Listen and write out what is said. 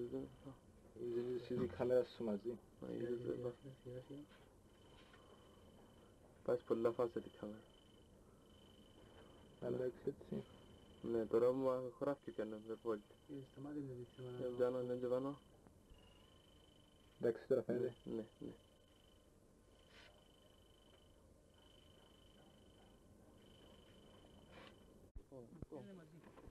είδες η κάμερα σου μαζί. Πας πολλά φάσα την κάμερα. Εντάξει έτσι. Ναι, τώρα μου χωράφηκε και ένα βόλτ. Σταμάτη να δεις θέμα Για πιάνω, ναι, και πάνω. Εντάξει τώρα φαίνεται. Ναι, ναι. Είναι μαζί.